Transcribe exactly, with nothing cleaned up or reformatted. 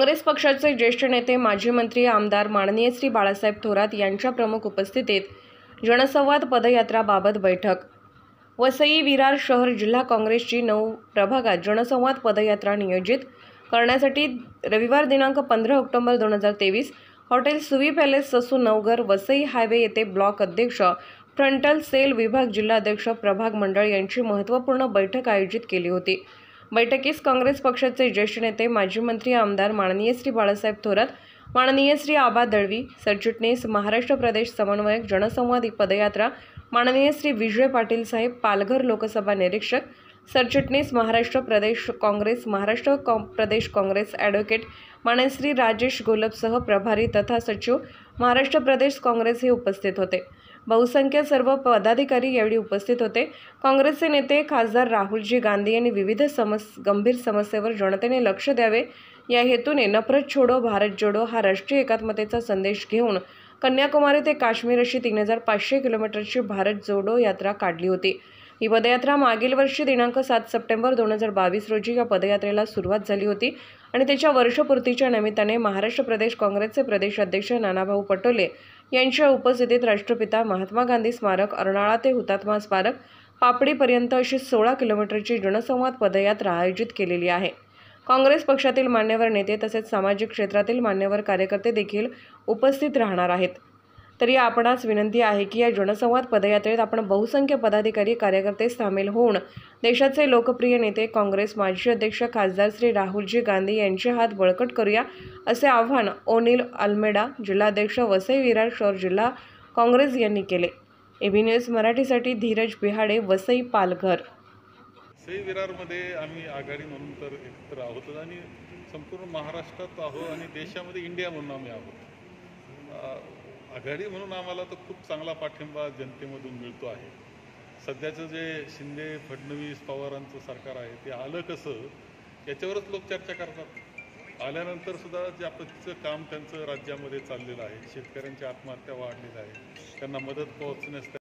काँग्रेस पक्षाचे ज्येष्ठ नेते माजी मंत्री आमदार माननीय श्री बाळासाहेब थोरात यांच्या प्रमुख उपस्थितीत जनसंवाद पदयात्राबाबत बैठक। वसई विरार शहर जिल्हा काँग्रेसची नऊ प्रभागात जनसंवाद पदयात्रा नियोजित करण्यासाठी रविवार दिनांक पंधरा ऑक्टोबर दोन हजार तेवीस hotel Suvi palace Sasu Navghar Vasai highway येथे ब्लॉक अध्यक्ष फ्रंटल सेल विभाग जिल्हाध्यक्ष प्रभाग मंडळ यांची महत्त्वपूर्ण बैठक आयोजित केली होती। बैठकीस काँग्रेस पक्षाचे ज्येष्ठ नेते माजी मंत्री आमदार माननीय श्री बाळासाहेब थोरात, माननीय श्री आबा दळवी, सरचिटणीस महाराष्ट्र प्रदेश समन्वयक जनसंवाद पदयात्रा माननीय श्री विजय पाटील साहेब, पालघर लोकसभा निरीक्षक, सरचिटणीस महाराष्ट्र प्रदेश काँग्रेस, महाराष्ट्र प्रदेश काँग्रेस ॲडव्होकेट माननीय श्री राजेश गोलपसह प्रभारी तथा सचिव महाराष्ट्र प्रदेश काँग्रेस हे उपस्थित होते। बहुसंख्य सर्व पदाधिकारी यावेळी उपस्थित होते। काँग्रेसचे नेते खासदार राहुलजी गांधी यांनी विविध समस गंभीर समस्येवर जनतेने लक्ष द्यावे या हेतूने नफरत छोडो भारत जोडो हा राष्ट्रीय एकात्मतेचा संदेश घेऊन कन्याकुमारी ते काश्मीर अशी तीन हजार पाचशे किलोमीटरची भारत जोडो यात्रा काढली होती। ही पदयात्रा मागील वर्षी दिनांक सात सप्टेंबर दोन हजार बावीस रोजी या पदयात्रेला सुरुवात झाली होती आणि त्याच्या वर्षपूर्तीच्या निमित्ताने महाराष्ट्र प्रदेश काँग्रेसचे प्रदेश अध्यक्ष नानाभाऊ पटोले यांच्या उपस्थितीत राष्ट्रपिता महात्मा गांधी स्मारक, अर्नाळा ते हुतात्मा स्मारक, पापडीपर्यंत अशी सोळा किलोमीटरची जनसंवाद पदयात्रा आयोजित केलेली आहे। काँग्रेस पक्षातील मान्यवर नेते तसेच सामाजिक क्षेत्रातील मान्यवर कार्यकर्ते देखील उपस्थित राहणार आहेत। तरी आपणास विनंती आहे की या जनसंवाद पदयात्रेत आपण बहुसंख्य पदाधिकारी कार्यकर्ते सामील होऊन देशाचे लोकप्रिय नेते काँग्रेस माजी अध्यक्ष खासदार श्री राहुलजी गांधी यांचे हात बळकट करूया असे आवाहन ओनिल अल्मेडा, जिल्हाध्यक्ष वसई विरार शहर जिल्हा काँग्रेस यांनी केले। एबी न्यूज मराठीसाठी धीरज बिहाडे, वसई, पालघर। वसई विरारमध्ये आम्ही आघाडी म्हणून तर एकत्र आहोत आणि संपूर्ण महाराष्ट्रात आहोत आणि देशामध्ये इंडिया म्हणून आम्ही आहोत। आघाडी म्हणून आम्हाला तर खूप चांगला पाठिंबा जनतेमधून मिळतो आहे। सध्याचं जे शिंदे फडणवीस पवारांचं सरकार आहे ते आलं कसं याच्यावरच लोक चर्चा करतात। आल्यानंतर सुद्धा ज्या पद्धतीचं काम त्यांचं राज्यामध्ये चाललेलं आहे, शेतकऱ्यांची आत्महत्या वाढलेली आहे, त्यांना मदत पोहोचण्यास